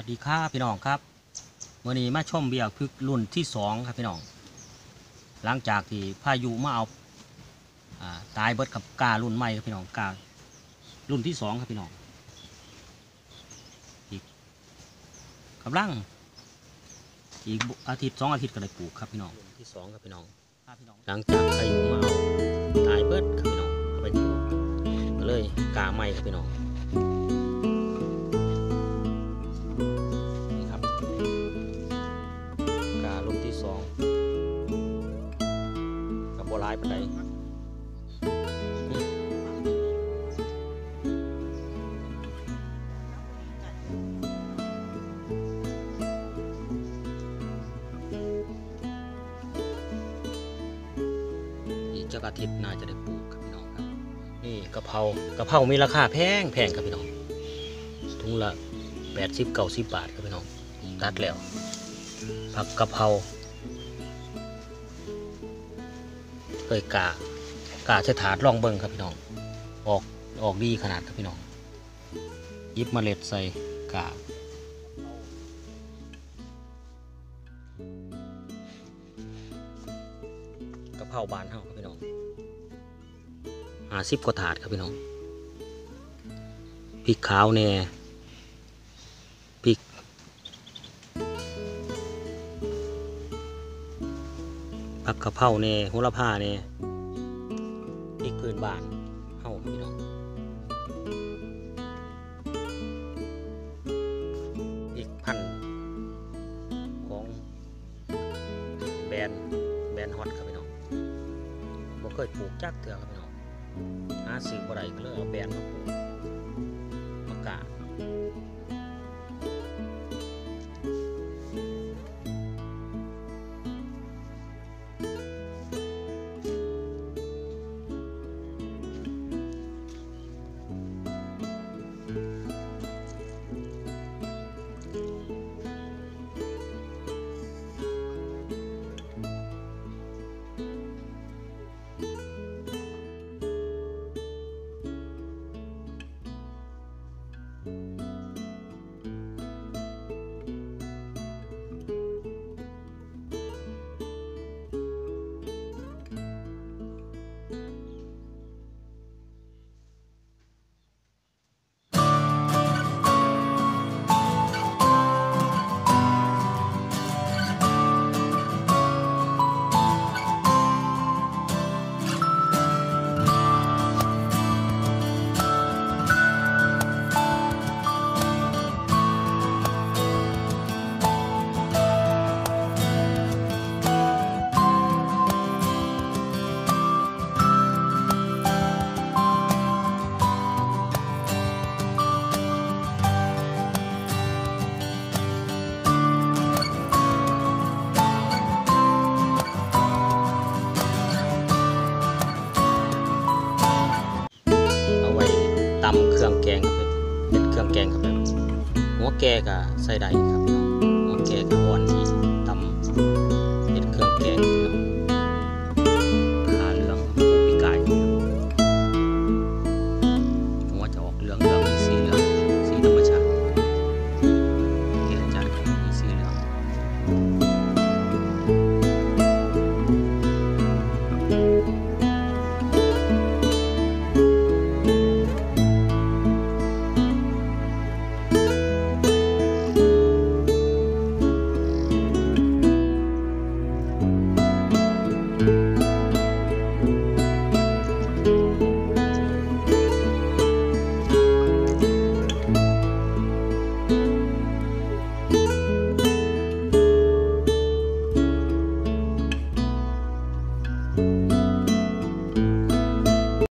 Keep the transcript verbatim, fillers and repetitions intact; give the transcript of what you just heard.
ดีครับพี่น้องครับวันนี้มาชมเบียร์พึกรุ่นที่สองครับพี่น้องหลังจากที่พายุมาเอาตายเบิดกับการุ่นใหม่ครับพี่น้องการุ่นที่สองครับพี่น้องอีกกำลังอีกอาทิตย์สองอาทิตย์ก็ได้ปลูกครับพี่น้องรุ่นที่สองครับพี่น้องหลังจากพายุมาเอาตายเบิดครับพี่น้องเอาไปปลูกก็เลยกาใหม่ครับพี่น้องสองกับโบราณไปไหนอีกจักอาทิตย์น่าจะได้ปลูกครับพี่น้องครับนี่กะเพรากะเพรามีราคาแพงแพงครับพี่น้องถุงละแปดสิบเก้าสิบบาทครับพี่น้องตัดแล้วผักกะเพราเคยกากาใช้ถาดลองเบิ้งครับพี่น้องออกออกดีขนาดครับพี่น้องยิบเมล็ดใส่กากะเพราบานเท่าครับพี่น้องห้าสิบกว่าถาดครับพี่น้องพริกขาวเนี่ยพริกผักกะเพราเนี่ยโหระพาเนี่ยพริกพื้นบ้านเฮาพี่น้องพริกพันธุ์ของแบรนด์แบรนด์ฮอตครับพี่น้องบ่เคยปลูกจักเถื่อครับพี่น้องหาซื้อบ่ได้ก็เลยเอาแบรนด์มาปลูกมะกาตำเครื่องแกงครับเป็นเครื่องแกงครับแบบหัวแกก็ใส่ได้ครับพี่น้องหัวแกก็อ่อนดีตำ